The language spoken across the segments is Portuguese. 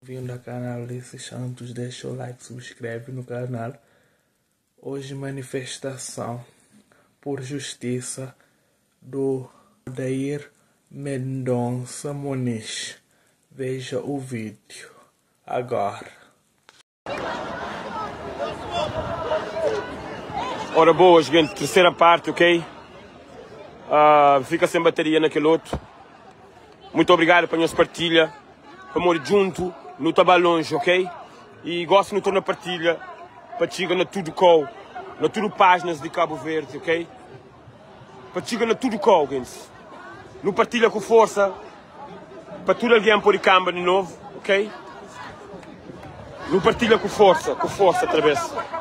Vindo ao canal Ulisses Santos, deixa o like, subscreve no canal. Hoje manifestação por justiça do Odair Mendonça Muniz. Veja o vídeo agora. Ora boa, gente, terceira parte, ok? Fica sem bateria naquele outro. Muito obrigado pela nossa partilha. Vamos junto, no trabalho longe, ok? E gosto de na partilha para chegar na tudo com, na tudo páginas de Cabo Verde, ok? Para chegar na tudo com, gente. No partilha com força, para tudo alguém pôr câmera de novo, ok? No partilha com força através.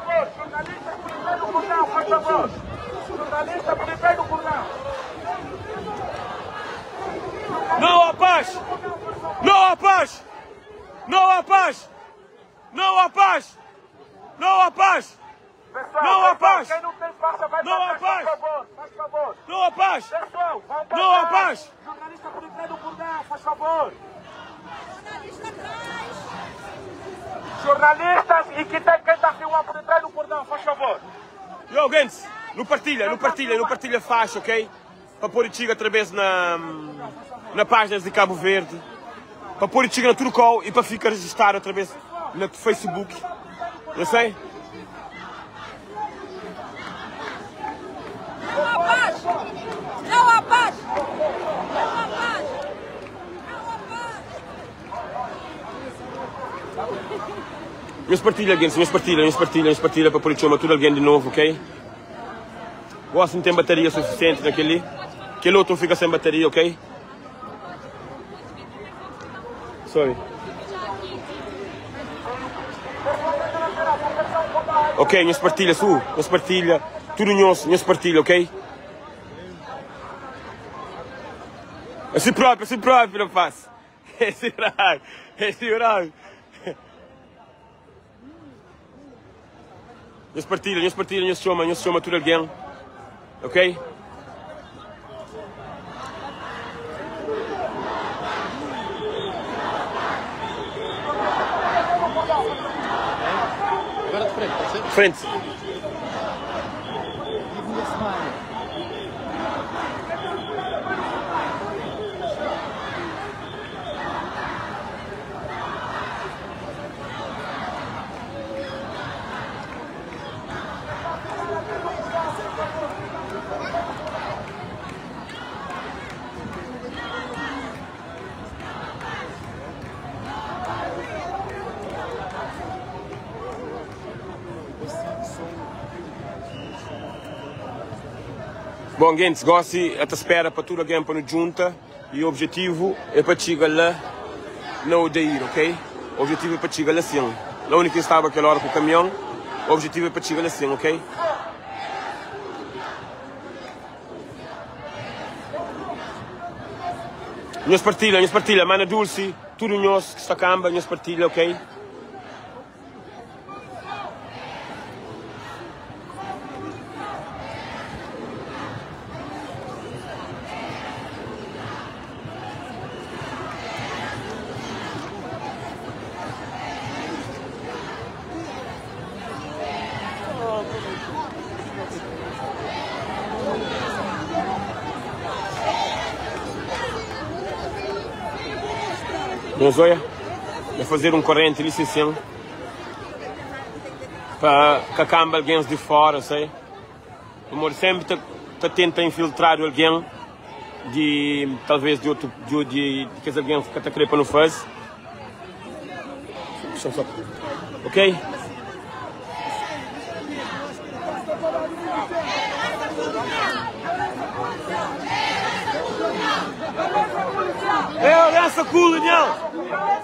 Não há paz! Não há paz! Não há paz! Não há paz! Não há paz! Não há paz! Quem não tem força vai não há paz! Faz favor! Não há paz! Pessoal, vamos passar! Não há paz! Jornalista por trás do cordão, faz favor! Jornalista atrás! Jornalistas e quem está filmando por trás do cordão, faz favor! Yo, gente, no partilha faixa, ok? Para pôr o chiga através na página de Cabo Verde. Para pôr o chiga na Turcol e para ficar registrado através no Facebook. Eu sei? Não há paz! Não há paz! Não há paz! Não há paz! Minhas partilhas, gente, minhas partilhas para pôr o chama tudo alguém de novo, ok? Gosto de não ter bateria suficiente naquele. Aquele outro fica sem bateria, ok? Sorry. Ok, minhas partilhas, tudo nosso, minhas partilhas, ok? Assim próprio, rapaz. Esse horário. Minhas partilhas, chama tudo alguém, ok? Agora de frente, pode ser? Frente. Bom, gente, gosto até espera para tudo alguém para nos junta e o objetivo é para chegar lá no Odair, ok? O objetivo é para chegar lá sim. A única que estava aquela hora com o caminhão, o objetivo é para chegar lá sim, ok? Minhas partilhas, Mana Dulce, tudo nosso que está camba, minhas partilhas, ok? Mas olha, vou fazer um corrente licencião para que a camba alguém de fora, sei? Amor, sempre tenta infiltrar alguém de talvez de outro de que alguém que está querendo para não faz. Ok? É, essa colonial!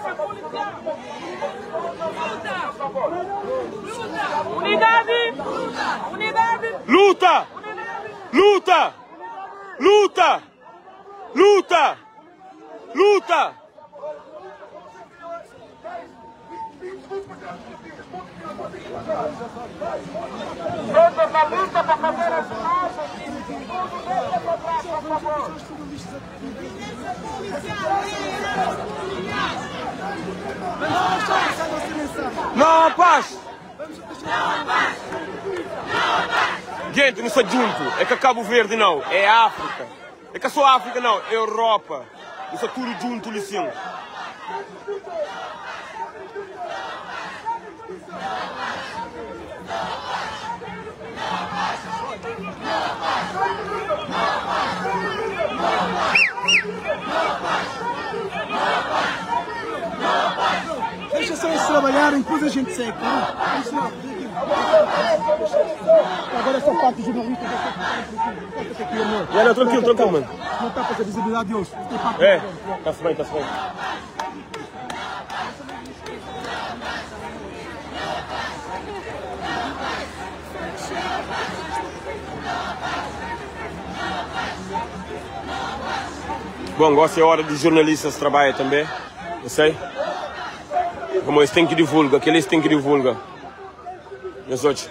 Unidade! Unidade! Luta! Luta! Luta! Luta! Luta! Todos na luta para fazer as causas e tudo deixa para trás, por favor! Polícia policial! Não há paz! Gente, não sou junto. É que Cabo Verde não, é África. É que só África não, é Europa. Isso é tudo junto, lição. Deixa só eles trabalharem, depois a gente segue, tá? Agora essa parte jornalista vai ser aqui, amor. Não, tranquilo, mano. Não está para a visibilidade de hoje. É, está-se bem, está-se bem. Bom, agora é hora de jornalistas trabalhar também, eu sei. Como eles têm que divulgar, que eles têm que divulgar. Meus outros.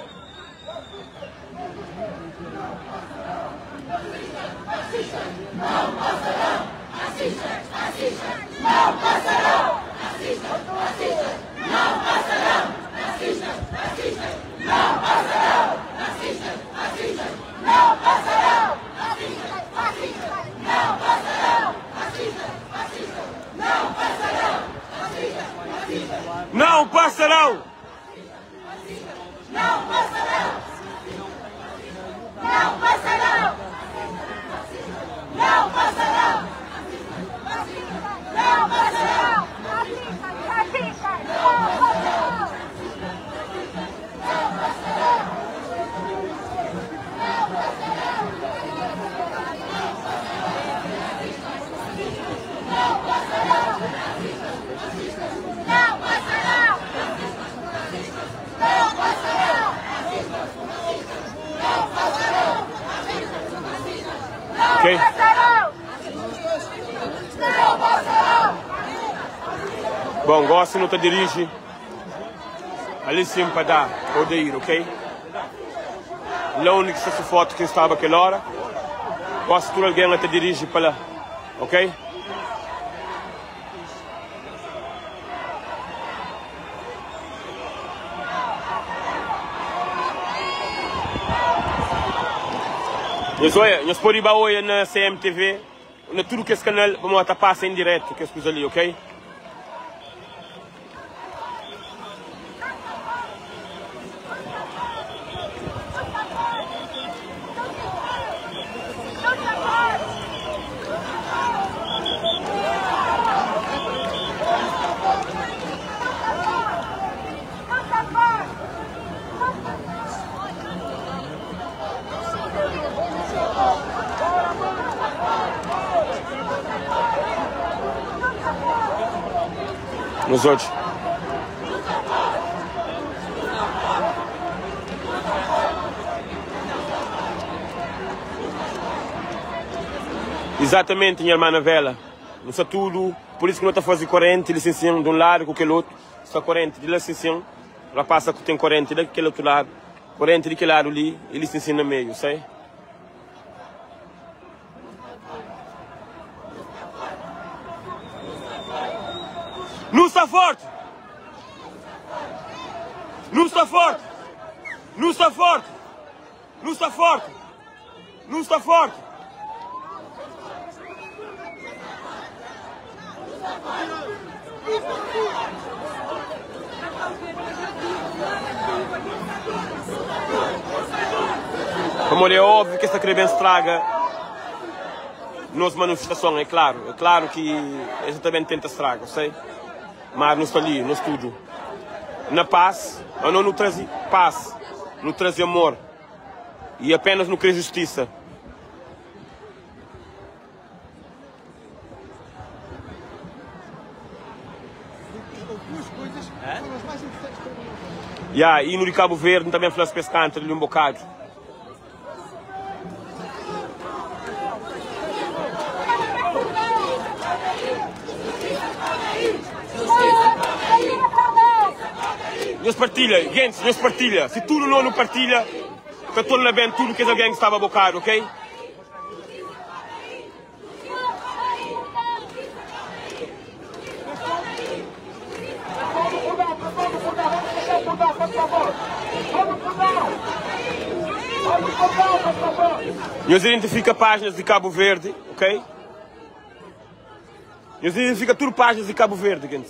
Não passarão! Não passarão! Não passarão! Não passarão! Não passarão! Ok? Bom, gosto não te dirige ali sim para dar ou de ir, ok? Lá onde está essa foto que estava aquela hora, gosto que alguém te dirige para lá, ok? Nós podemos ir hoje na CMTV, na tudo que esse canal, vamos estar passando em direto, que as coisas ali, ok? Nos outros. Exatamente, minha irmã Vela. Não sei tudo, por isso que não está fazendo corrente, licenciando de um lado com aquele outro. Só corrente de licenciando, ela passa que tem corrente daquele outro lado, corrente daquele lado ali e licenciando no meio, sei? Não está forte! Não está forte! Não está forte! Não está forte! Não está forte! Como é óbvio que essa criança estraga nossa manifestação, é claro que a gente também tenta estragar, sei? Mas não está ali, no estúdio. Na paz, eu não traz paz, não traz amor. E apenas não querer justiça. E no de Cabo Verde também foi pescante ali um bocado. Nós partilha, gente, nós partilha. Se tudo não partilha, está tudo bem tudo que alguém estava bocado, ok? Nós identifica páginas de Cabo Verde, ok? Nós identifica tudo páginas de Cabo Verde, gente.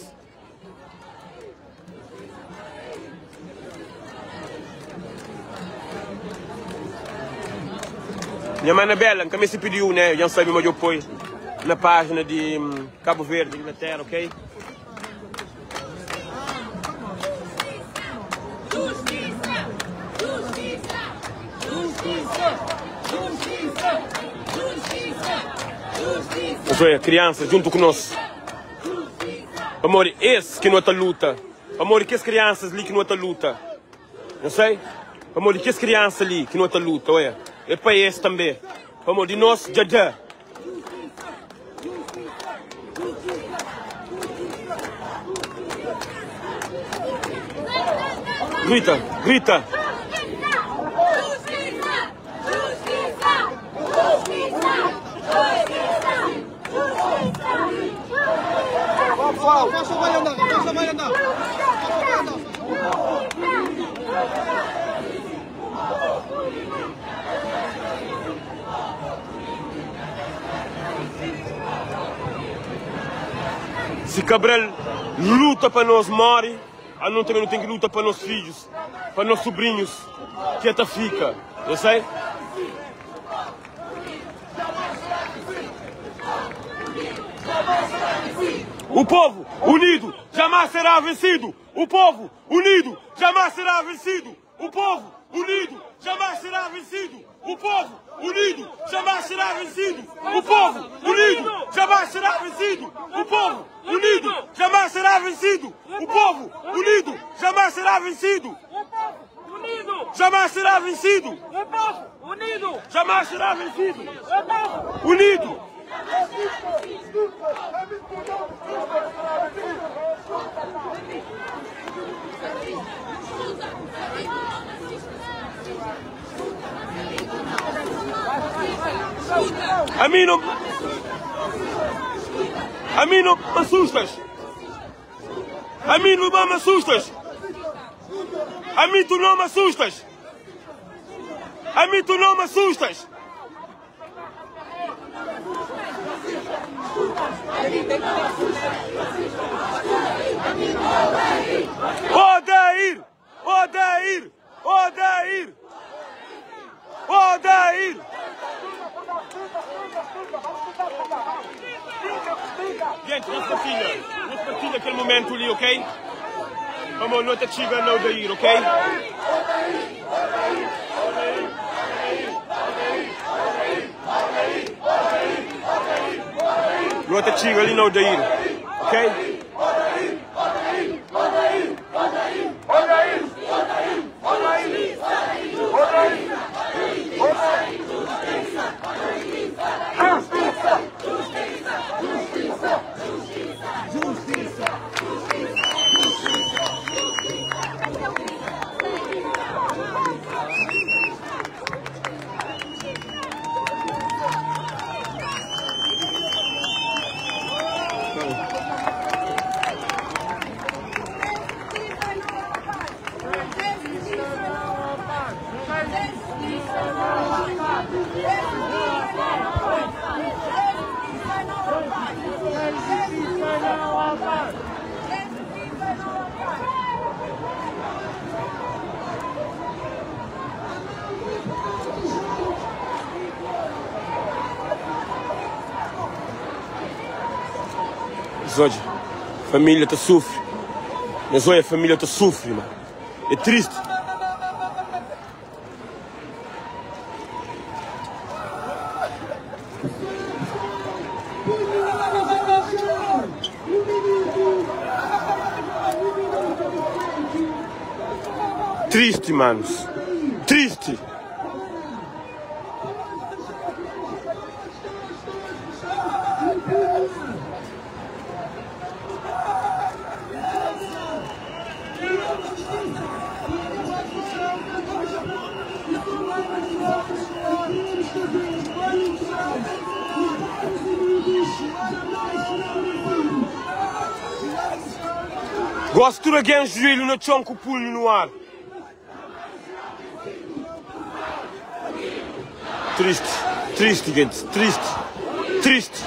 Minha mana Bela, também se pediu, né? Já sabe, mas eu apoio na página de Cabo Verde, Inglaterra, ok? Justiça! Justiça! Justiça! Justiça! Justiça! Justiça! Isso é, crianças, junto conosco. Amor, esse que não está luta. Amor, que as crianças ali que não está luta. Não sei? Amor, que as crianças ali que não está luta, olha. É para esse também. Amor, de nós, já. Grita, grita. Justiça! Justiça! Justiça! Força vai andar, força vai andar. Se Cabral luta para nós morre, a nós também não tem que lutar para nossos filhos, para nossos sobrinhos, que até fica, eu sei? O povo unido jamais será vencido. O povo unido jamais será vencido. O povo unido jamais será vencido. O povo unido jamais será vencido. O povo unido jamais será vencido. O povo unido jamais será vencido. O povo unido jamais será vencido. Jamais será vencido. Unido! Jamais será vencido. Unido! Unido. A mim não me assustas. A mim não me assustas. A mim tu não me assustas. A mim tu não me assustas. Odair! Odair! Odair! Odair! Gente, não se partilha aquele momento ali, ok? Vamos, não te chega no Odair, ok? Não te chega ali no Odair, ok? Hoje, a família está sofre. Mas hoje a família está sofre, mano. É triste. Triste, manos. Triste. Gosto de alguém joelho no chão com o punho no ar. triste, triste, gente, triste, triste.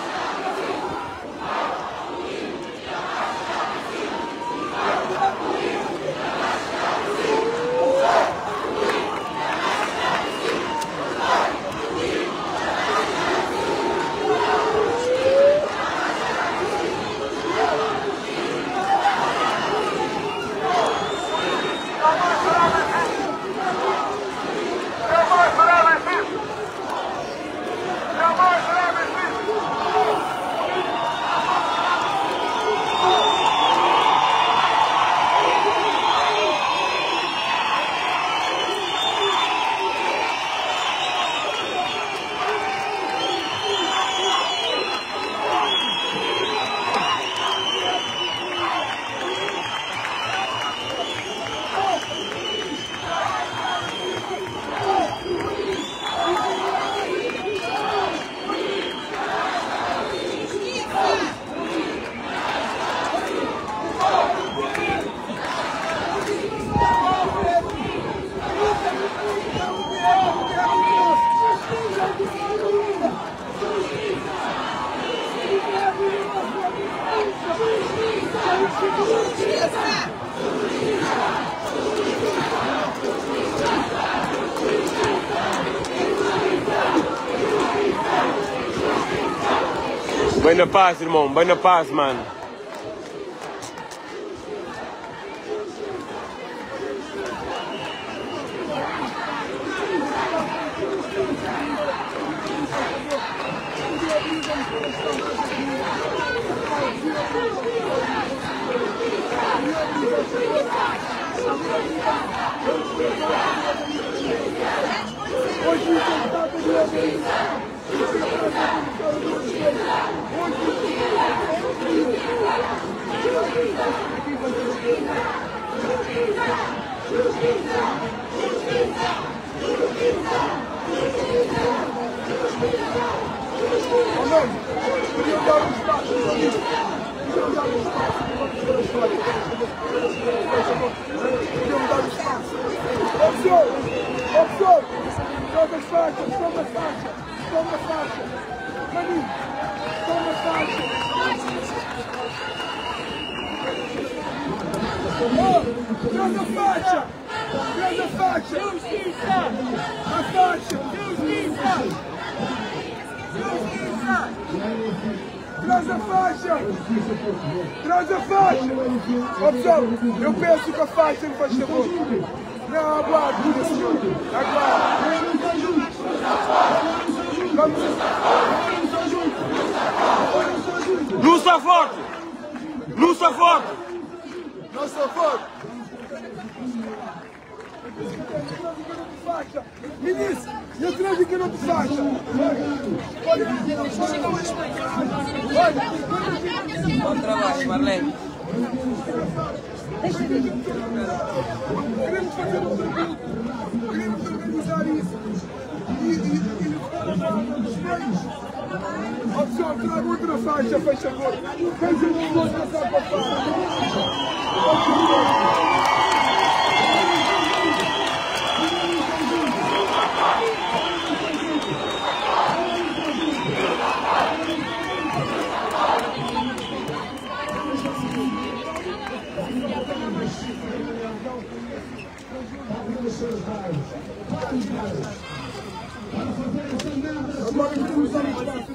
Vai na paz, irmão, vai na paz, mano. Traz a faixa! Traz a faixa! Ó pessoal, eu peço que a faixa me faz favor. Não, aguarde, senhor. Aguarde. Vamos. Luz está forte! Luz está forte! Não está forte! Faixa! Ministro, eu trago que não te faixa! Bom trabalho, Marlene. Queremos fazer um serviço, queremos organizar isso. Ó pessoal, traga outra faixa, faz favor. Faz um vou passar para fora. Agora queremos dar um espaço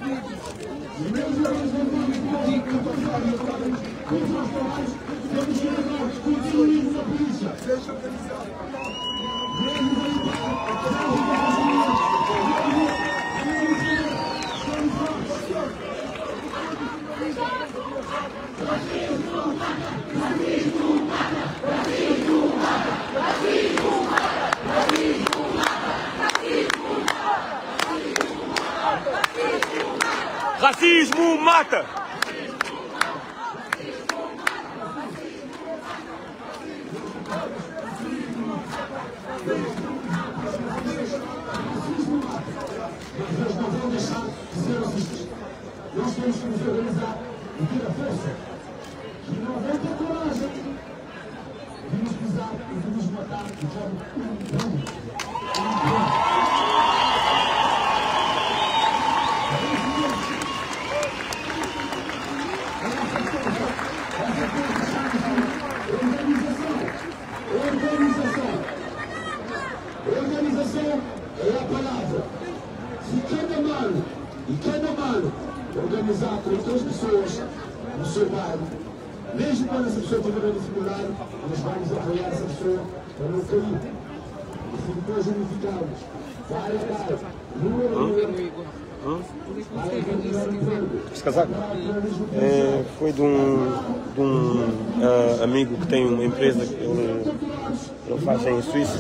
Racismo mata! Nós temos que nos organizar e ter a força. E não vou ter coragem de nos pisar e de nos matar de forma segurar, mas vamos apoiar essa pessoa para não cair. E se depois unificarmos, vai dar Este casaco foi de um amigo que tem uma empresa que ele faz em Suíça.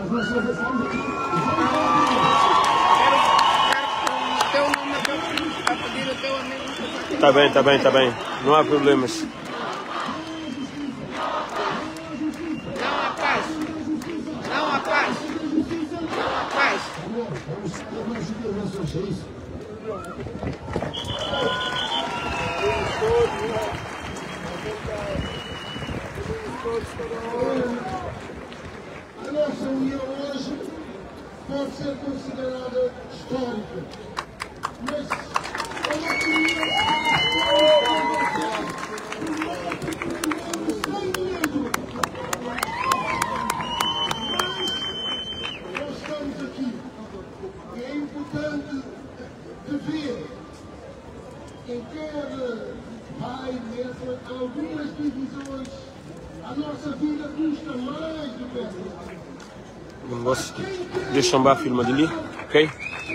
Tá bem, não há problemas. Não há paz. A nossa união hoje pode ser considerada histórica, mas é uma nós estamos aqui e é importante de ver em cada pai nessa algumas divisões. A nossa vida custa mais do que Você deixa a filma dele, ok?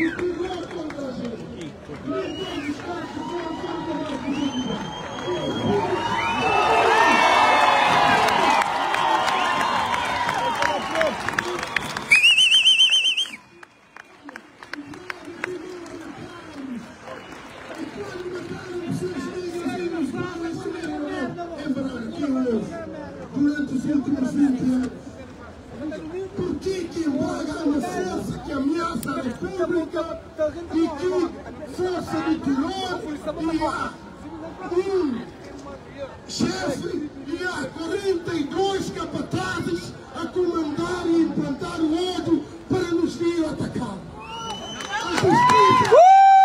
Durante os últimos 20 anos, por que embarga uma força que ameaça a República e que força de terror e há um chefe e há 42 capatazes a comandar e implantar o ódio para nos vir atacar? A justiça!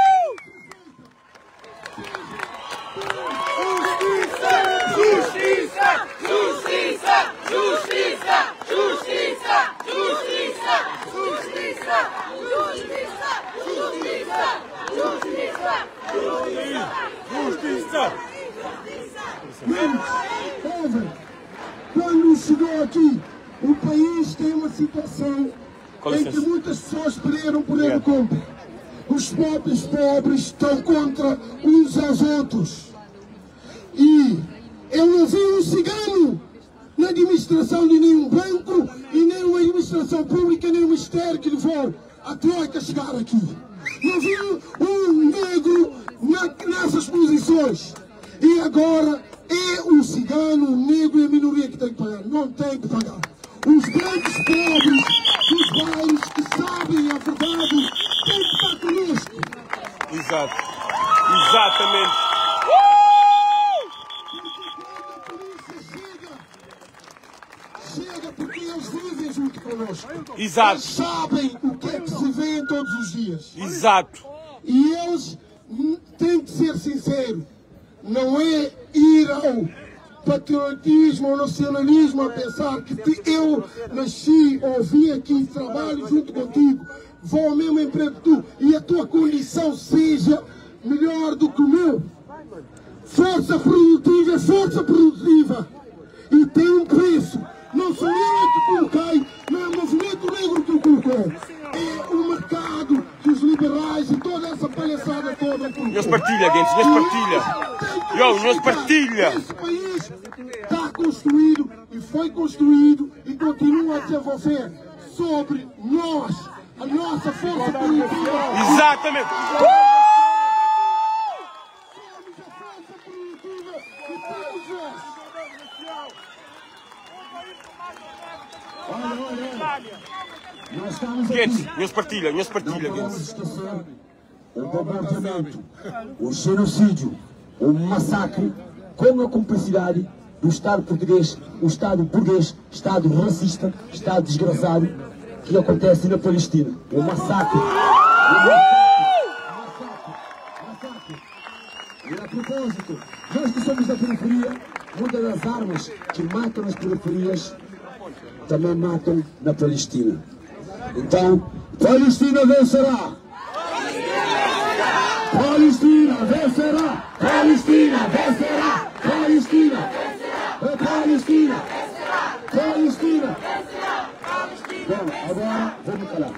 Mas, quando chegou aqui, o país tem uma situação em que muitas pessoas perderam poder de compra. Os próprios pobres estão contra uns aos outros. E eu não vi um cigano na administração de nenhum banco e nem uma administração pública, nem um ministério que levou a Troika chegar aqui. Não vi um negro nessas posições. E agora é o cigano, o negro e a minoria que tem que pagar. Não tem que pagar. Os grandes pobres dos bairros que sabem a verdade têm que estar conosco. Exato. Exatamente. Chega porque eles vivem junto conosco. Exato. Eles sabem o que é que se vê todos os dias. Exato. E eles têm que ser sinceros. Não é ir ao patriotismo, ao nacionalismo, a pensar que eu nasci ou vim aqui, trabalho junto contigo, vou ao mesmo emprego que tu e a tua condição seja melhor do que o meu. Força produtiva é força produtiva e tem um preço. Não sou eu que coloquei, não é o movimento negro que o colocou. É o mercado que os liberais e toda essa palhaçada toda colocou. Nós partilha, gente, nós partilha. Nós partilha. Esse país está construído e foi construído e continua a desenvolver sobre nós, a nossa força produtiva. Exatamente. Nós estamos Gente, nós partilha, gente. O bombardeamento, o genocídio, o massacre com a cumplicidade do Estado português, o Estado burguês, Estado racista, Estado desgraçado que acontece na Palestina. O massacre. E a propósito, nós que somos da periferia, muitas das armas que matam nas periferias também matam na Palestina. Então, Palestina vencerá! Palestina vencerá! Palestina vencerá! Palestina vencerá! Palestina! Palestina! Bom, agora vou me calar.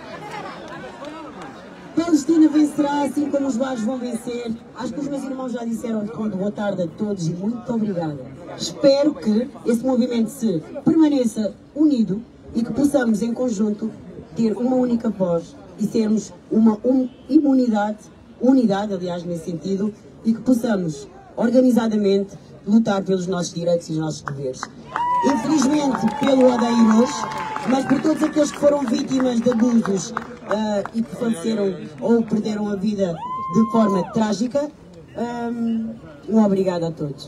Palestina vencerá, assim como os vários vão vencer. Acho que os meus irmãos já disseram boa tarde a todos e muito obrigada. Espero que esse movimento se permaneça unido e que possamos em conjunto ter uma única voz e sermos uma unidade, aliás, nesse sentido, e que possamos organizadamente lutar pelos nossos direitos e os nossos deveres. Infelizmente, pelo Odeio hoje, mas por todos aqueles que foram vítimas de abusos e que faleceram ou perderam a vida de forma trágica, um obrigado a todos.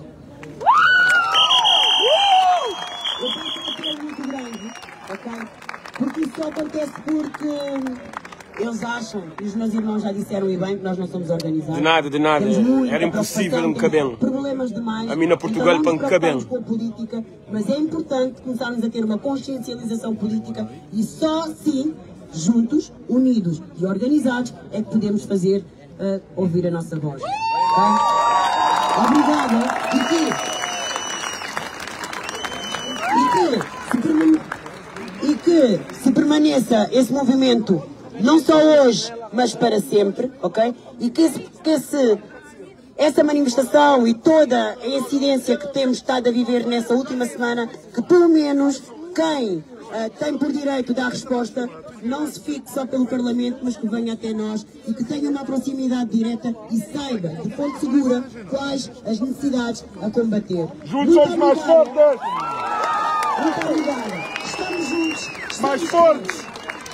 Eu penso que é muito grande, ok? Porque isso só acontece porque eles acham, e os meus irmãos já disseram e bem, que nós não somos organizados. De nada. Era impossível não caber. Problemas demais. A mim na Portugal para não caber. Com política, mas é importante começarmos a ter uma consciencialização política e só assim, juntos, unidos e organizados, é que podemos fazer ouvir a nossa voz. Okay? Obrigada. E que se permaneça esse movimento não só hoje, mas para sempre, ok? E que essa manifestação e toda a incidência que temos estado a viver nessa última semana, que pelo menos quem tem por direito dar resposta, não se fique só pelo Parlamento, mas que venha até nós e que tenha uma proximidade direta e saiba, de fonte segura, quais as necessidades a combater. Juntos somos mais fortes! Muito obrigada! Estamos juntos! Mais fortes!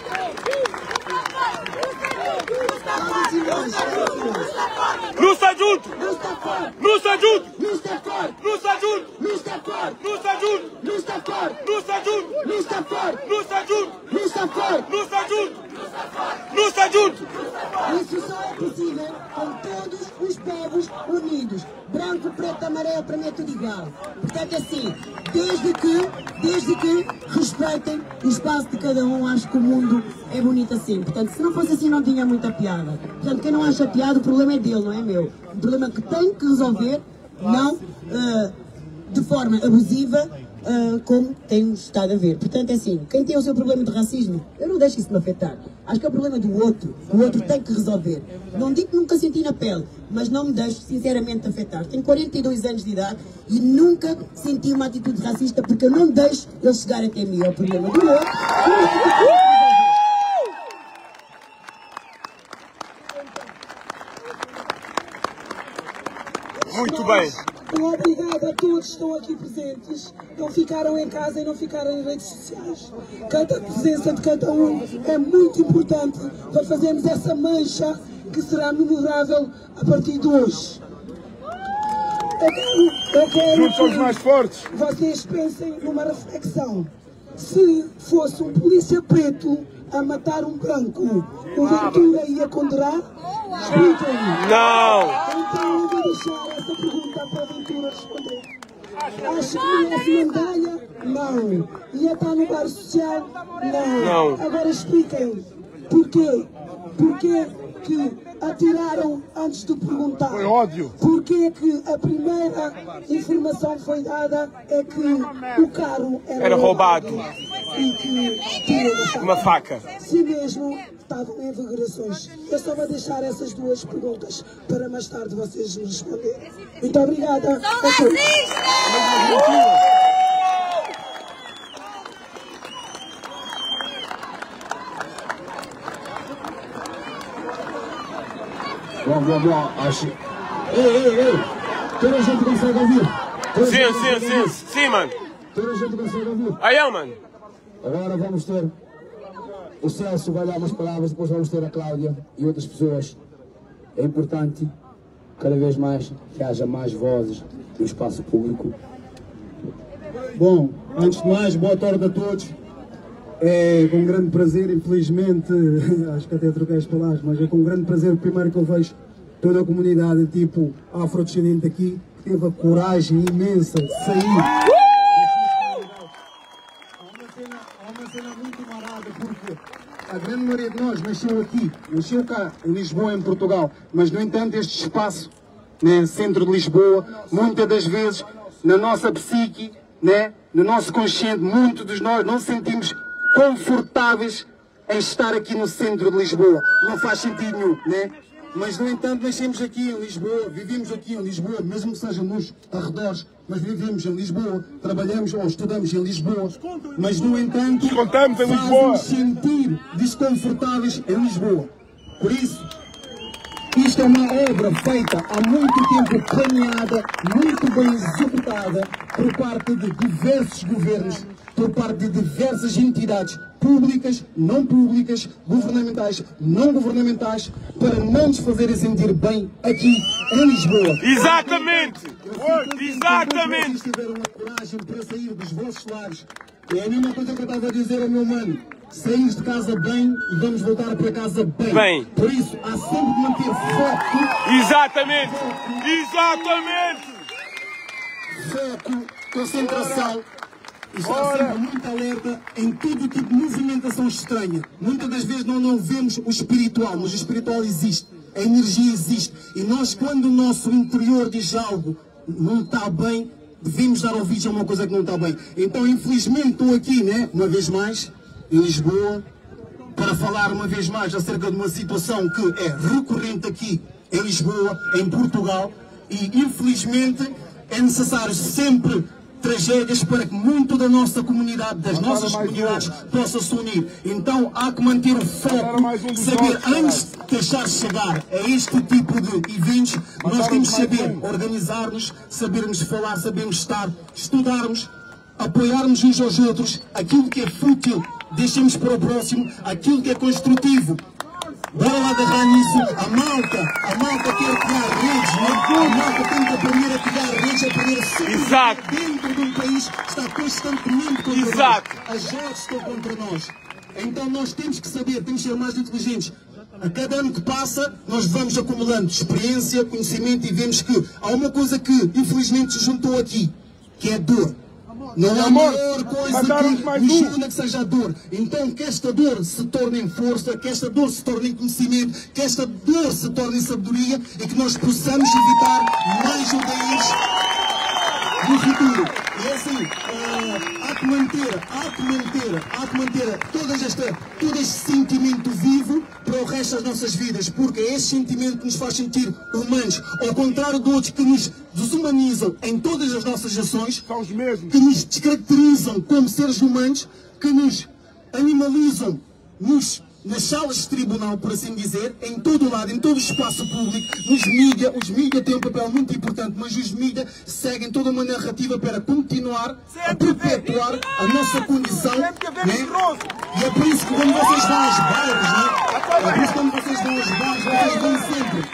Não está junto! Não está forte! Não está junto! Não está forte! Não está junto! Não está forte! Não está junto! Não está forte! Não está junto! Não está forte! Não está junto! Não está forte! Não está junto! Não está junto! Isso só é possível com todos os povos unidos. Branco, preto, amarelo, para mim é tudo igual. Portanto, assim, desde que respeitem o espaço de cada um, acho que o mundo é bonito assim. Portanto, se não fosse assim, não tinha muita piada. Portanto, quem não acha piada, o problema é dele, não é meu. O problema que tem que resolver, não de forma abusiva, como temos estado a ver. Portanto, é assim, quem tem o seu problema de racismo, eu não deixo isso me afetar. Acho que é o problema do outro. O outro tem que resolver. Não digo que nunca senti na pele, mas não me deixo sinceramente afetar. Tenho 42 anos de idade e nunca senti uma atitude racista porque eu não deixo ele chegar até mim. É o problema do outro. Muito bem. Obrigada a todos que estão aqui presentes. Não ficaram em casa e não ficaram em redes sociais. Cada presença de cada um é muito importante para fazermos essa mancha que será memorável a partir de hoje. Eu quero Juntos somos mais fortes! que vocês pensem numa reflexão. Se fosse um polícia preto a matar um branco, o Ventura ia condenar? Expliquem-me. Não! Então eu vou deixar essa pergunta para a Ventura responder. Acha que merece medalha? Não. Ia estar no bar social? Não. Agora expliquem. Porquê? Porquê que atiraram antes de perguntar? Foi ódio. Porquê que a primeira informação foi dada é que o carro era roubado. E que tiraram Uma faca. Se mesmo estavam em averiguações. Eu só vou deixar essas duas perguntas para mais tarde vocês me responderem. Muito obrigada. Bom, acho. Ei! Toda a gente consegue ouvir? Sim, mano. Toda a gente consegue ouvir? Aí, mano. Agora vamos ter. O Celso vai dar umas palavras, depois vamos ter a Cláudia e outras pessoas. É importante, cada vez mais, que haja mais vozes no espaço público. Bom, antes de mais, boa tarde a todos. É com grande prazer, infelizmente, acho que até troquei as palavras, mas é com grande prazer, primeiro que eu vejo toda a comunidade, tipo, afrodescendente aqui, que teve a coragem imensa de sair. Há uma cena muito marada, porque a grande maioria de nós nasceu aqui, nasceu cá, em Lisboa, em Portugal, mas, no entanto, este espaço, né, centro de Lisboa, muitas das vezes na nossa psique, né? No nosso consciente, muitos de nós não sentimos confortáveis em estar aqui no centro de Lisboa. Não faz sentido nenhum, né? Mas, no entanto, nascemos aqui em Lisboa, vivemos aqui em Lisboa, mesmo que seja nos arredores, mas vivemos em Lisboa, trabalhamos ou estudamos em Lisboa, mas, no entanto, faz-nos sentir desconfortáveis em Lisboa. Por isso, isto é uma obra feita há muito tempo, planeada, muito bem executada por parte de diversos governos, por parte de diversas entidades públicas, não públicas, governamentais, não governamentais, para não nos fazerem sentir bem aqui em Lisboa. Exatamente! Exatamente! Se tiveram a coragem para sair dos vossos lares, é a mesma coisa que eu estava a dizer ao meu mano. Saímos de casa bem e vamos voltar para casa bem. Por isso, há sempre de manter foco. Exatamente! Exatamente! Foco, concentração. E estar sempre muito alerta em todo tipo de movimentação estranha. Muitas das vezes não vemos o espiritual, mas o espiritual existe. A energia existe. E nós, quando o nosso interior diz algo não está bem, devemos dar ouvidos a uma coisa que não está bem. Então, infelizmente, estou aqui, né, uma vez mais, em Lisboa, para falar uma vez mais acerca de uma situação que é recorrente aqui em Lisboa, em Portugal, e infelizmente é necessário sempre tragédias para que muito da nossa comunidade, das nossas comunidades, possa se unir. Então há que manter o foco, saber antes de deixar chegar a este tipo de eventos, nós temos que saber organizar-nos, sabermos falar, sabermos estar, estudarmos, apoiarmos uns aos outros, aquilo que é fútil, deixemos para o próximo, aquilo que é construtivo. Bora lá agarrar nisso. A malta quer criar redes, né? A malta tem que aprender a criar redes, aprender a ser dentro de um país que está constantemente contra nós. As redes estão contra nós. Então nós temos que saber, temos que ser mais inteligentes. A cada ano que passa, nós vamos acumulando experiência, conhecimento e vemos que há uma coisa que infelizmente se juntou aqui, que é dor. Não há maior coisa que nos une que seja a dor. Então que esta dor se torne em força, que esta dor se torne em conhecimento, que esta dor se torne em sabedoria e que nós possamos evitar mais UDIs no futuro. E é assim, há que manter todo este sentimento vivo para o resto das nossas vidas, porque é este sentimento que nos faz sentir humanos, ao contrário de outros que nos desumanizam em todas as nossas ações, que nos descaracterizam como seres humanos, que nos animalizam nas salas de tribunal, por assim dizer, em todo o lado, em todo o espaço público, nos mídia. Os mídia têm um papel muito importante, mas os mídia seguem toda uma narrativa para continuar a perpetuar a nossa condição, né? E é por isso que quando vocês vão aos bairros, né? É por isso que quando vocês vão aos bairros, vocês vão sempre.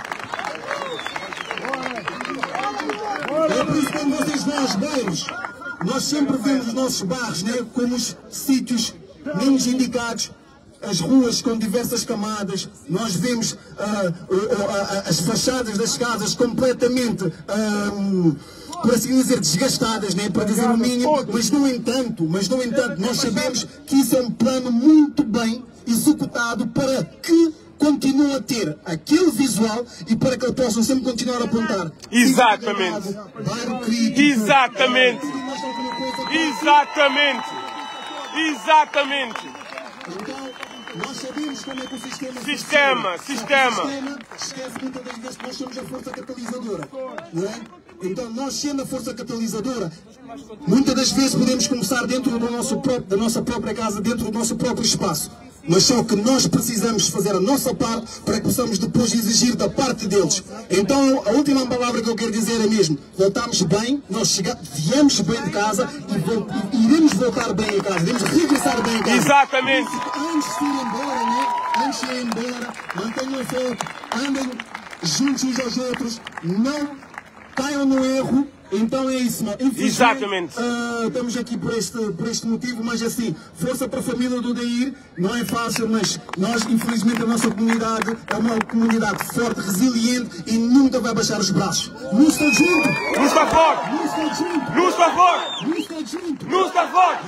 É por isso que quando vocês vão aos bairros, nós sempre vemos os nossos bairros, né, como os sítios menos indicados, as ruas com diversas camadas, nós vemos as fachadas das casas completamente, por assim dizer, desgastadas, né, para dizer o mínimo, mas no entanto, nós sabemos que isso é um plano muito bem executado para que continue a ter aquele visual e para que eles possam sempre continuar a apontar. Exatamente. Bairro crítico. Exatamente. Exatamente. Exatamente. Então, nós sabemos como é que o sistema esquece muitas das vezes que nós somos a força catalisadora, não é? Então, nós sendo a força catalisadora, muitas das vezes podemos começar dentro da nossa própria casa, dentro do nosso próprio espaço. Mas só que nós precisamos fazer a nossa parte para que possamos depois exigir da parte deles. Então, a última palavra que eu quero dizer é mesmo, voltamos bem, viemos bem de casa e iremos voltar bem a casa, iremos regressar bem a casa. Exatamente. Antes de ir embora, né? Antes de ir embora, mantenham o foco, andem juntos uns aos outros, não caiam no erro. Então é isso, mano. Exatamente. Estamos aqui por este motivo, mas assim, força para a família do Odair, não é fácil, mas nós, infelizmente, a nossa comunidade é uma comunidade forte, resiliente e nunca vai baixar os braços. Não está junto! Não está forte! Não está junto! Não está forte! Não está junto! Não está forte!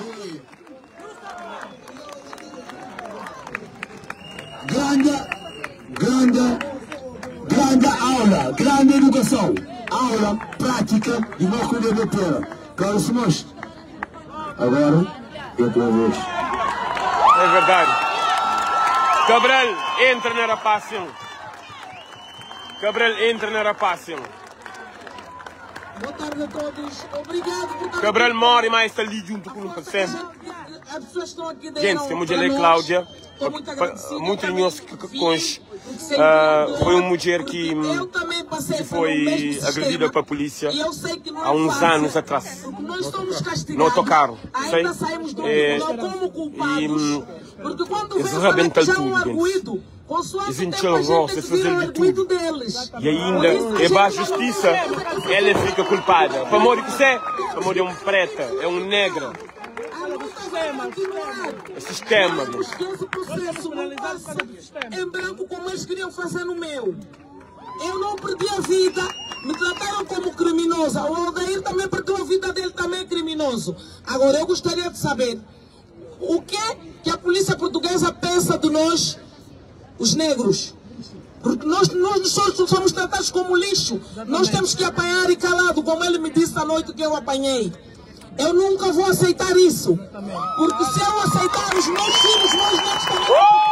Grande aula, grande educação. Aula prática e vou escolher depois. Carlos Simões, agora é a tua vez. É verdade. Cabral entra na rapaziada. Cabral entra na rapaziada. Boa tarde a todos. Obrigado por estar Cabral mora e mais está ali junto com o sempre. As pessoas estão aqui dentro. Gente, temos a Lei Cláudia. Muito linhoso foi uma mulher que foi agredida pela polícia há uns anos atrás. No autocarro. Ainda saímos do não como culpados. Porque quando eles vem rebentam já tudo, arguido, consoante eles o tempo encheu a o gente rosto, tem que eles vir ao fazem de arguido tudo. deles. E ainda, é para a justiça, ela fica culpada. Para morrer que você, para morrer é um preta, é um negro. É sistema. Que esse processo não passa em branco como eles queriam fazer no meu. Eu não perdi a vida, me trataram como criminosa. O Aldair também perdeu a vida dele, também é criminoso. Agora eu gostaria de saber o que a polícia portuguesa pensa de nós, os negros. Porque nós somos tratados como lixo. Nós temos que apanhar e calado, como ele me disse à noite que eu apanhei. Eu nunca vou aceitar isso. Porque se eu aceitar os meus filhos, nós também.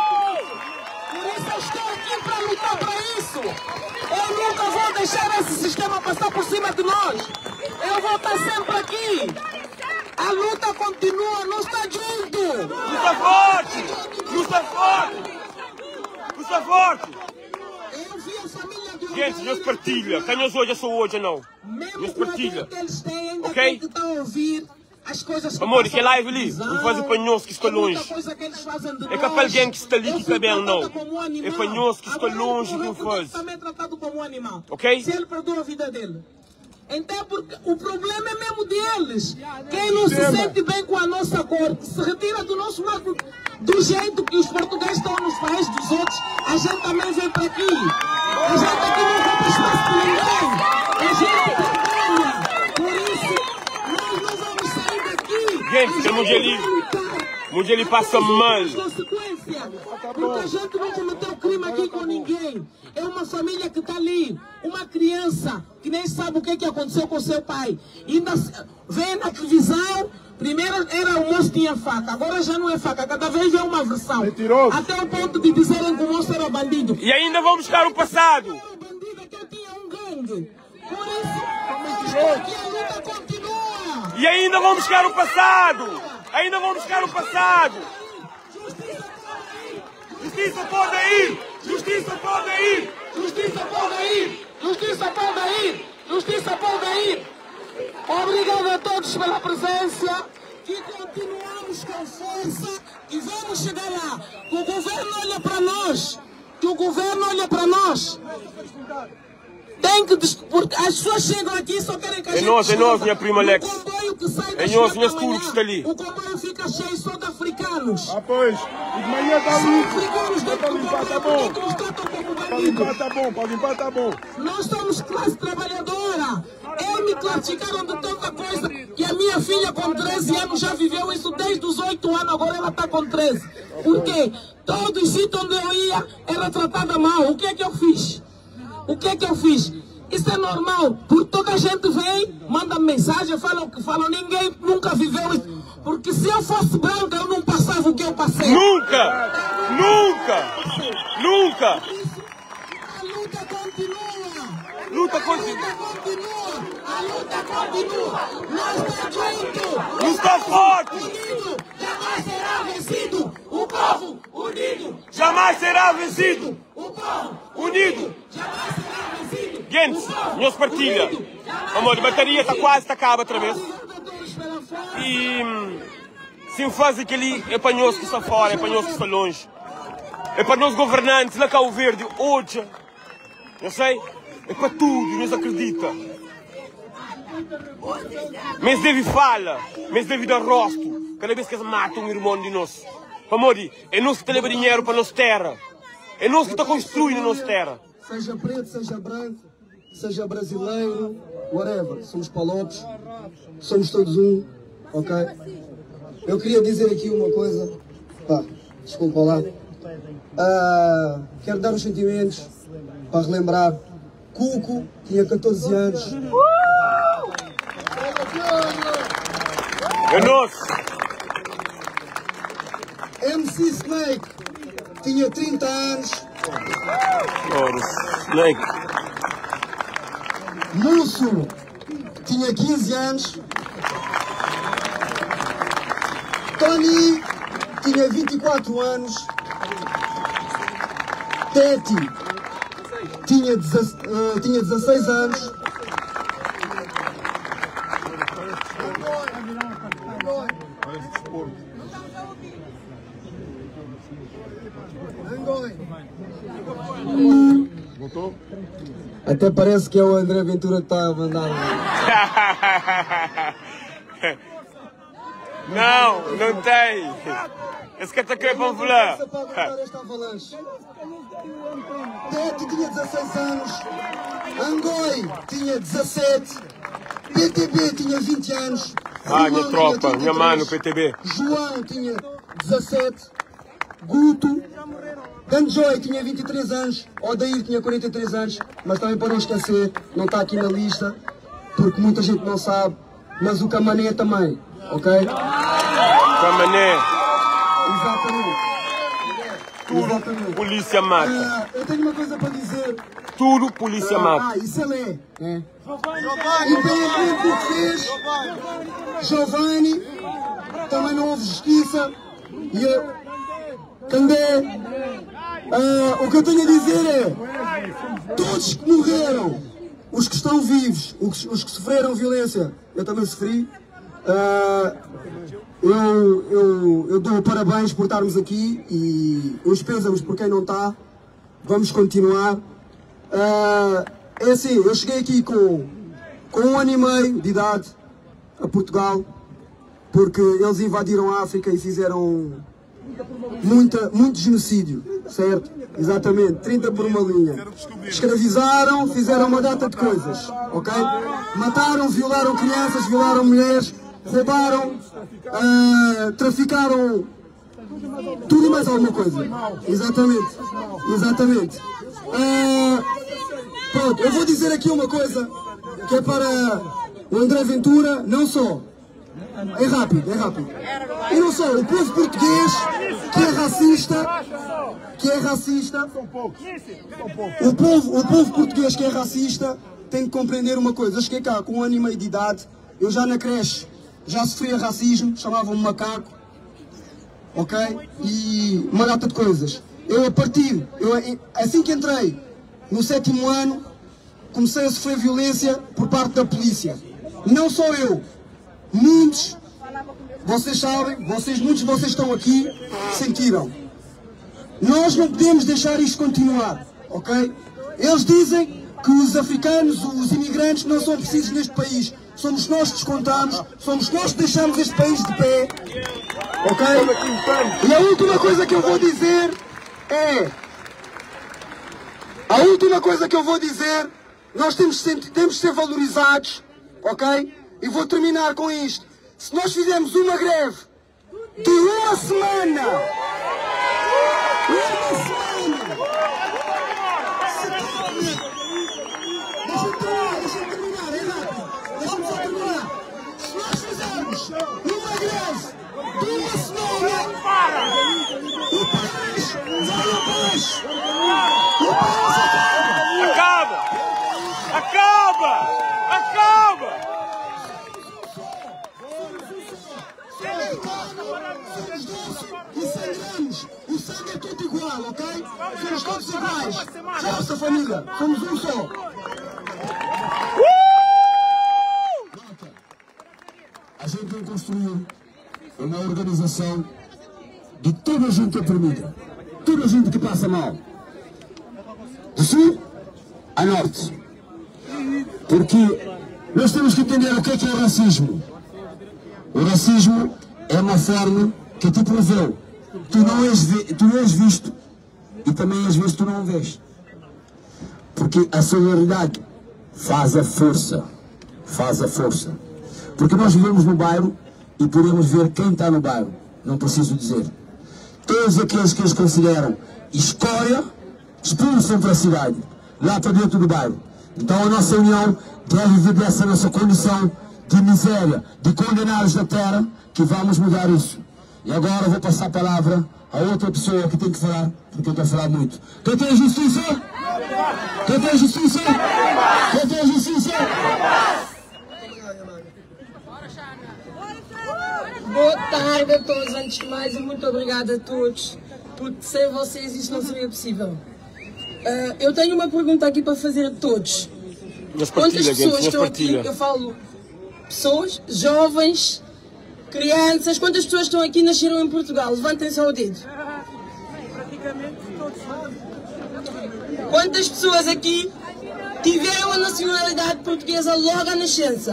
Por isso eu estou aqui para lutar para isso. Eu nunca vou deixar esse sistema passar por cima de nós. Eu vou estar sempre aqui. A luta continua, não está junto. Luta forte! Luta forte! Luta forte! Eu vi a família do gente, nós partilha. Quem nós hoje, eu sou hoje, não. Nós partilha. Ok? Amor, que é live ali. Não faz o panhoso que está longe. É que para alguém que está ali que está bem, não. É panhoso que está longe que não faz. Ok? Se ele perdeu a vida dele. Então, porque o problema é mesmo deles. Quem não se sente bem com a nossa cor, que se retira do nosso lado, do jeito que os portugueses estão nos países dos outros, a gente também vem para aqui. A gente aqui não vai para espaço de ninguém. A gente trabalha. Por isso, nós não vamos sair daqui. Gente, a mulher passa mal. Porque a gente não cometeu crime aqui com ninguém. É uma família que está ali, uma criança que nem sabe o que aconteceu com seu pai. Ainda vem na televisão, primeiro era o moço tinha faca, agora já não é faca, cada vez é uma versão. Mentiroso. Até o ponto de dizerem que o moço era bandido. E ainda vão buscar o passado. Era bandido, que eu tinha um gangue. Por isso, aqui a luta continua. E ainda vão buscar o passado. Ainda vão buscar o passado. Justiça pode ir! Justiça pode ir! Justiça pode ir! Justiça pode ir! Justiça pode ir! Obrigado a todos pela presença. Que continuamos com força e vamos chegar lá. Que o governo olha para nós. Que o governo olha para nós. Tem que... Porque as pessoas chegam aqui e só querem que a gente... É nós, minha prima Alex. O comboio que sai das é nós, 4 minhas da manhã, turcos que ali. o comboio fica cheio só de africanos. Ah, pois. E de manhã está limpo. Para limpar está bom. Para limpar está bom. Para limpar está bom. Nós somos classe trabalhadora. Eles me classificaram de tanta coisa que a minha filha com 13 anos já viveu isso desde os 8 anos, agora ela está com 13. Por quê? Todos os sítios onde eu ia era tratada mal. O que é que eu fiz? O que é que eu fiz? Isso é normal, porque toda a gente vem, manda mensagem, fala o que fala, ninguém nunca viveu isso. Porque se eu fosse branca, eu não passava o que eu passei. Nunca! Nunca! Nunca! A luta continua! Luta continua! A luta continua! Nós estamos juntos! Luta forte! Unido jamais será vencido! O povo unido jamais será vencido! O povo unido jamais será vencido! Gente, nós partilha. Amor, a bateria está quase, acaba outra vez. E se faz aquele é para nós que está fora, é para nós que está longe. É para nós governantes, lá Cabo Verde, hoje. Eu sei, é para tudo, nós acredita. Mas deve fala, mas deve dar rosto. Cada vez que eles matam um irmão de nós. Amor, é nós que te leva dinheiro para a nossa terra. É nós que está construindo a nossa terra. Seja preto, seja branco, seja brasileiro, whatever. Somos palopes, somos todos um, ok? Eu queria dizer aqui uma coisa, pá, desculpa lá. Quero dar os sentimentos para relembrar. Cuco tinha 14 anos, É nosso. MC Snake tinha 30 anos. Snake. Musso tinha 15 anos. Tony tinha 24 anos. Teti tinha 16 anos. Até parece que é o André Ventura que está a mandar. Não tem. Esse que está aqui é para falar. Tete tinha 16 anos. Angoi tinha 17. PTB tinha 20 anos. Minha tropa, minha mano, PTB. João tinha 17. Guto. Danjoy tinha 23 anos, Odair tinha 43 anos, mas também para não esquecer, não está aqui na lista, porque muita gente não sabe, mas o Camané também, ok? Camané. Exatamente. Polícia mata. Eu tenho uma coisa para dizer. Tudo polícia mata. Isso é lé. Independentemente do que fez, Giovanni, também não houve justiça, e eu, Candé, o que eu tenho a dizer é, todos que morreram, os que estão vivos, os que sofreram violência, eu também sofri, eu dou parabéns por estarmos aqui e os pêsames por quem não está, vamos continuar. É assim, eu cheguei aqui com 1 ano e meio de idade a Portugal, porque eles invadiram a África e fizeram muito genocídio, certo? Exatamente, 30 por uma linha. Escravizaram, fizeram uma data de coisas, ok? Mataram, violaram crianças, violaram mulheres, roubaram, traficaram tudo e mais alguma coisa. Exatamente. Pronto, eu vou dizer aqui uma coisa que é para o André Ventura, não só. É rápido. E não só, o povo português que é racista, o povo português que é racista tem que compreender uma coisa. Eu cheguei cá com 1 ano e meio de idade, eu já na creche já sofria racismo, chamavam-me macaco, ok? E uma data de coisas. Assim que entrei no 7º ano, comecei a sofrer violência por parte da polícia. Não só eu. Muitos, vocês sabem, muitos de vocês estão aqui, sentiram. Nós não podemos deixar isto continuar, ok? Eles dizem que os africanos, os imigrantes não são precisos neste país. Somos nós que descontamos, somos nós que deixamos este país de pé, ok? E a última coisa que eu vou dizer é... nós temos de ser valorizados, ok? E vou terminar com isto. Se nós fizermos uma greve de uma semana, deixa-me terminar, é rápido. Deixa-me só terminar. Se nós fizermos uma greve de uma semana, o país vai abaixo. Acaba! Somos doce e sangramos. O sangue é tudo igual, ok? Somos todos iguais. Nossa família, somos um só. A gente tem que construir uma organização de toda a gente que é oprimida, toda a gente que passa mal, de sul a norte. Porque nós temos que entender o que é o racismo. O racismo é uma forma que te proveu. Tu não és visto e também às vezes tu não o vês. Porque a solidariedade faz a força. Porque nós vivemos no bairro e podemos ver quem está no bairro. Não preciso dizer. Todos aqueles que eles consideram escória expulsam para a cidade, lá para dentro do bairro. Então a nossa união deve vir dessa nossa condição de miséria, de condenados da terra, que vamos mudar isso. E agora eu vou passar a palavra a outra pessoa que tem que falar, porque eu estou a falar muito. Quem tem justiça? Quem tem justiça? Quem tem justiça? Boa tarde a todos, antes de mais, e muito obrigada a todos, porque sem vocês isto não seria possível. Eu tenho uma pergunta aqui para fazer a todos. Quantas pessoas estão aqui? Eu falo pessoas, jovens, crianças, quantas pessoas estão aqui e nasceram em Portugal? Levantem só o dedo. Quantas pessoas aqui tiveram a nacionalidade portuguesa logo à nascença?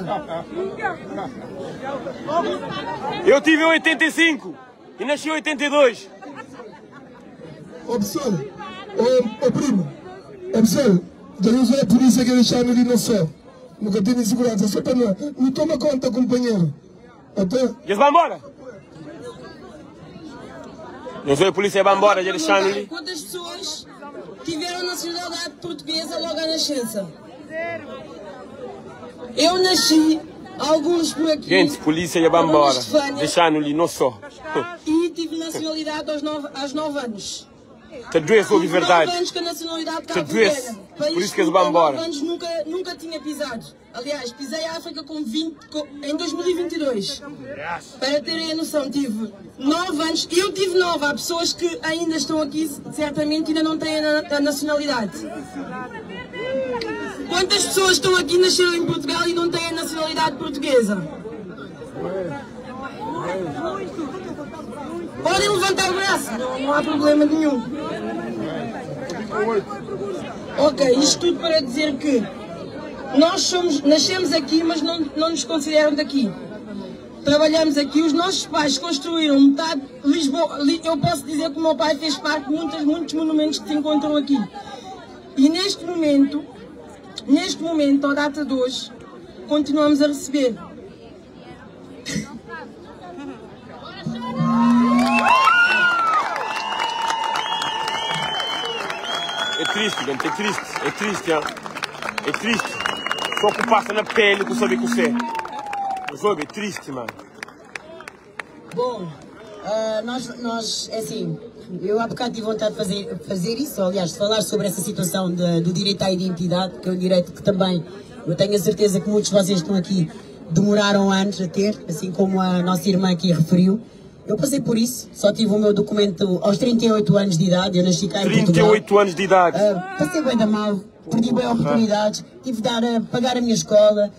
Eu tive em 85 e nasci em 82. Pessoal, primo, pessoal, Deus é por isso que deixaram ali no céu. Nunca tive segurança, só para não toma conta, companheiro. Até... Eles vão embora. Não sei, a polícia vai embora, já deixaram ali. Quantas pessoas tiveram nacionalidade portuguesa logo à nascença? Eu nasci, alguns por aqui. Gente, polícia já vai embora. Deixaram ali, não só. E tive nacionalidade aos 9 anos. Te does, ouve verdade. 9 anos com a nacionalidade te does. Por isso que eles vão embora. 9 anos nunca tinha pisado. Aliás, pisei a África em 2022. Para terem a noção, tive 9 anos. Eu tive 9. Há pessoas que ainda estão aqui, certamente ainda não têm a nacionalidade. Quantas pessoas estão aqui, nasceram em Portugal e não têm a nacionalidade portuguesa? Podem levantar o braço, não há problema nenhum. Ok, isto tudo para dizer que nós nascemos aqui, mas não nos consideram daqui. Trabalhamos aqui, os nossos pais construíram metade de Lisboa. Eu posso dizer que o meu pai fez parte de muitos monumentos que se encontram aqui. E neste momento, à data de hoje, continuamos a receber. É triste, gente, é triste, hein? É triste. Só que passa na pele que eu sabia que você é. É triste, mano. Bom, nós, é assim, eu há bocado tive vontade de fazer isso, aliás, de falar sobre essa situação do direito à identidade, que é um direito que também, eu tenho a certeza que muitos de vocês estão aqui, demoraram anos a ter, assim como a nossa irmã aqui referiu. Eu passei por isso, só tive o meu documento aos 38 anos de idade, eu nasci cá em Portugal. 38 anos de idade? Passei bem da mal, perdi bem oportunidades, tive de pagar a minha escola,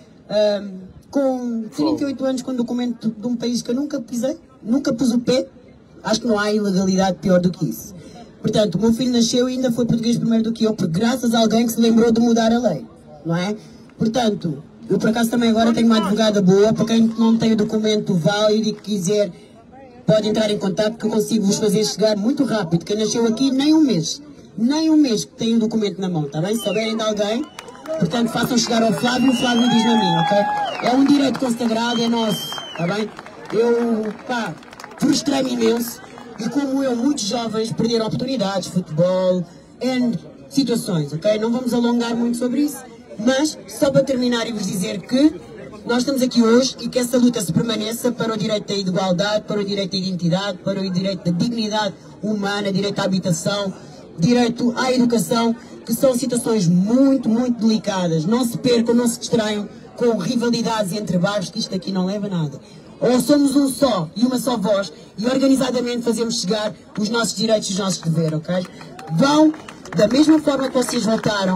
com 38 anos com um documento de um país que eu nunca pisei, nunca pus o pé, acho que não há ilegalidade pior do que isso. Portanto, o meu filho nasceu e ainda foi português primeiro do que eu, porque graças a alguém que se lembrou de mudar a lei, não é? Portanto, eu por acaso também agora tenho uma advogada boa, para quem não tem o documento válido e que quiser, pode entrar em contato que eu consigo vos fazer chegar muito rápido. Quem nasceu aqui, nem um mês que tem o documento na mão, está bem? Se souberem de alguém, portanto façam chegar ao Flávio e o Flávio diz na minha, ok? É um direito consagrado, é nosso, está bem? Eu, frustrei-me imenso e como eu, muitos jovens perderam oportunidades, futebol, situações, ok? Não vamos alongar muito sobre isso, mas só para terminar e vos dizer que nós estamos aqui hoje e que essa luta se permaneça para o direito da igualdade, para o direito da identidade, para o direito da dignidade humana, direito à habitação, direito à educação, que são situações muito, muito delicadas. Não se percam, não se distraiam com rivalidades entre bairros, que isto aqui não leva a nada. Ou somos um só e uma só voz e organizadamente fazemos chegar os nossos direitos e os nossos deveres, ok? Vão, da mesma forma que vocês votaram,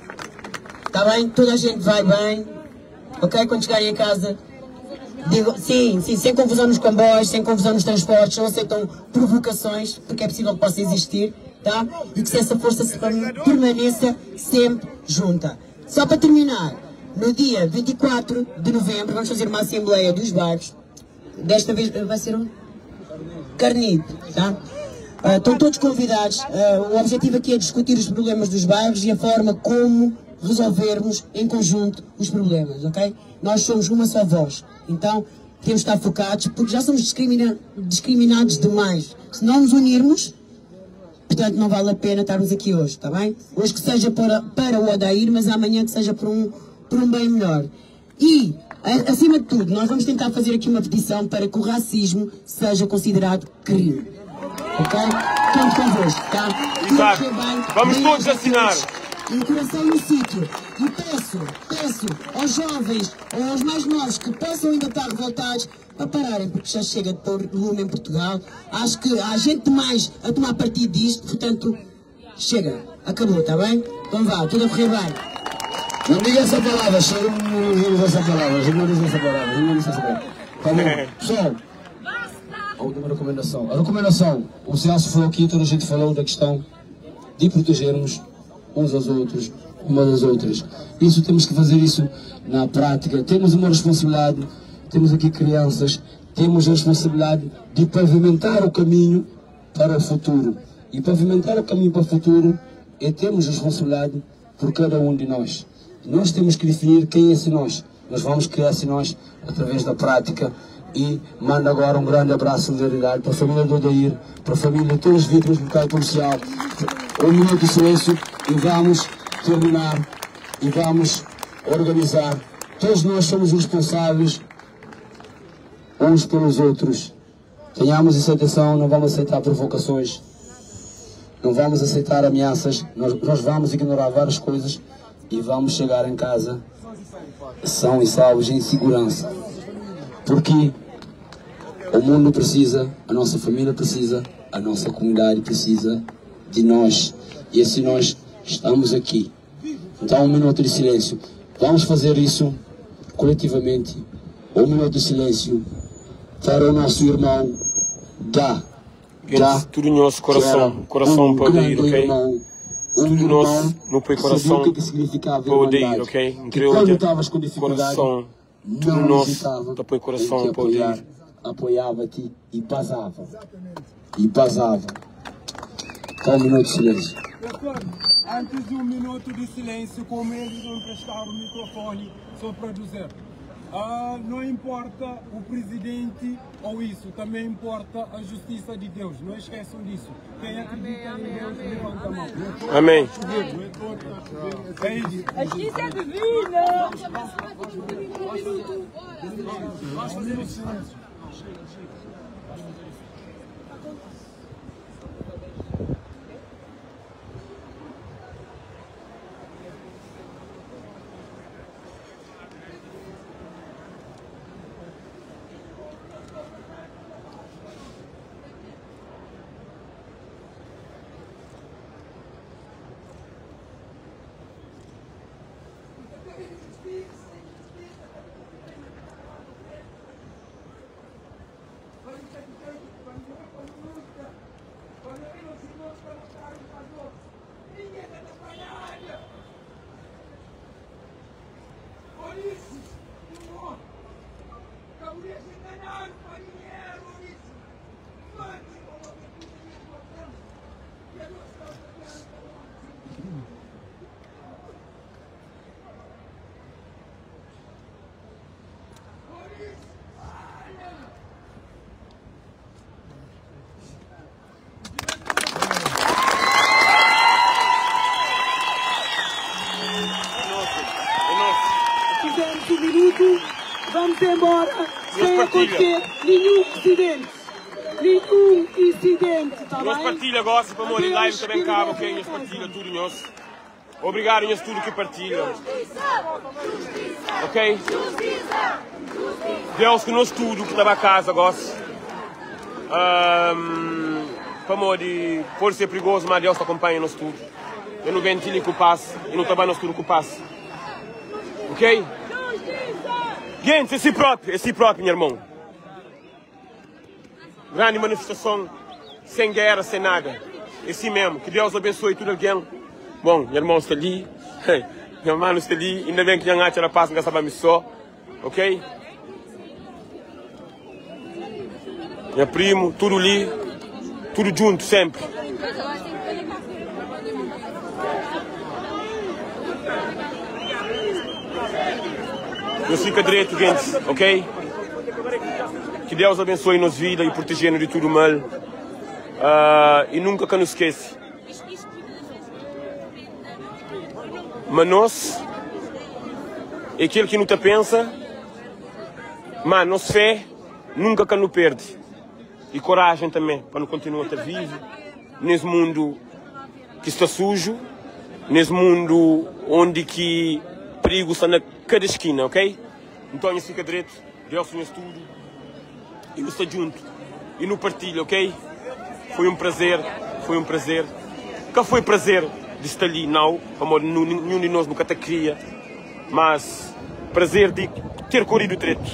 está bem? Toda a gente vai bem. Ok? Quando chegarem a casa, digo, sim, sem confusão nos comboios, sem confusão nos transportes, não aceitam provocações, porque é possível que possa existir, tá? E que essa força permaneça sempre junta. Só para terminar, no dia 24 de novembro vamos fazer uma assembleia dos bairros, desta vez vai ser um Carnide, tá? Estão todos convidados, o objetivo aqui é discutir os problemas dos bairros e a forma como resolvermos em conjunto os problemas, ok? Nós somos uma só voz, então temos de estar focados porque já somos discriminados demais. Se não nos unirmos, portanto não vale a pena estarmos aqui hoje, está bem? Hoje que seja para o Odair, mas amanhã que seja por um bem melhor. E Acima de tudo, nós vamos tentar fazer aqui uma petição para que o racismo seja considerado crime. Ok? Conto convosco, tá? Exato. Vamos todos assinar. E o coração no sítio. E peço aos jovens ou aos mais novos que possam ainda estar revoltados para pararem, porque já chega de pôr lume em Portugal. Acho que há gente demais a tomar partido disto, portanto, chega. Acabou, está bem? Então vá, tudo a correr bem. Não diga essa palavra, senhor. Não diga essa palavra. Não diga essa palavra. Não diga essa palavra. Tá bom. Pessoal, a última recomendação. A recomendação, o Celso falou aqui, toda a gente falou da questão de protegermos uns aos outros, umas às outras. Isso temos que fazer isso na prática. Temos uma responsabilidade, temos aqui crianças, temos a responsabilidade de pavimentar o caminho para o futuro. E pavimentar o caminho para o futuro é termos a responsabilidade por cada um de nós. Nós temos que definir quem é esse nós. Nós vamos criar esse nós através da prática. E mando agora um grande abraço de solidariedade para a família do Odair, para a família de todas as vítimas do pecado policial. Um minuto de silêncio e vamos terminar e vamos organizar. Todos nós somos responsáveis uns pelos outros. Tenhamos essa atenção, não vamos aceitar provocações, não vamos aceitar ameaças, nós vamos ignorar várias coisas e vamos chegar em casa são e salvos em segurança. Porque o mundo precisa, a nossa família precisa, a nossa comunidade precisa de nós. E esse nós estamos aqui. Então, um minuto de silêncio. Vamos fazer isso coletivamente. Um minuto de silêncio para o nosso irmão Gá. Tudo nosso coração, coração para Odair, ok? Tudo nosso, no coração para Odair, ok? Quando estavas com dificuldade, coração, tudo nosso, apoio coração para Odair. Apoiava-te e pasava. Então, um minuto de silêncio. Antes de um minuto de silêncio, como eles não prestaram o microfone, só para dizer. Não importa o presidente ou isso, também importa a justiça de Deus. Não esqueçam disso. Quem acredita em Deus, levanta a mão. Amém. É isso. A justiça é divina. Vamos fazer o silêncio. Vamos embora sem acontecer nenhum incidente. Tá bem? Nós partilha, gosta, para amor, em live também cabe, ok? Nós partilha tudo, nós. Obrigado, nós tudo que partilha. Ok? Deus que nós tudo que estava a casa, gosta. Para amor, pode ser perigoso, mas Deus acompanha nós tudo. Eu não ventilho que o passe, eu não trabalho nós tudo que o passe. Ok? Gente, é si próprio, meu irmão. Grande manifestação, sem guerra, sem nada. É assim mesmo, que Deus abençoe tudo alguém. Bom, meu irmão está ali, meu irmão está ali, ainda bem que já não passa nessa missão, ok? Meu primo, tudo ali, tudo junto, sempre. Não fica direito, gente, ok? Que Deus abençoe nos vidas e protegendo de tudo mal. E nunca que nos esquece. Mas nós, é aquele que não te pensa, Mas nossa fé nunca que não perde. E coragem também, para não continuar a estar vivo. Nesse mundo que está sujo. Nesse mundo onde que perigo está na cada esquina, ok? Então, fica direito, Deus conhece tudo. E você está junto. E no partilho, ok? Foi um prazer. Que foi prazer de estar ali, não. Amor, nenhum de nós nunca te queria. Mas prazer de ter corrido direito.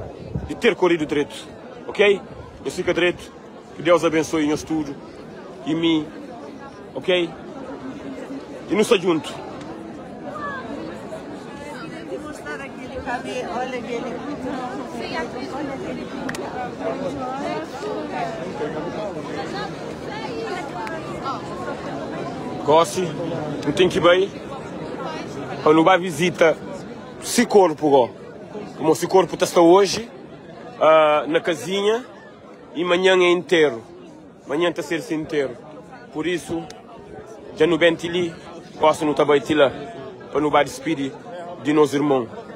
Ok? Eu fico direito. Que Deus abençoe em tudo. E mim. Ok? E não está junto. Gosto, não tem que ir bem. Quando vai visita esse corpo, como esse corpo está hoje, na casinha, e amanhã é inteiro. Amanhã está a ser inteiro. Por isso, já não bem ali, gosto não está bem lá, para não vai despedir de nossos irmãos.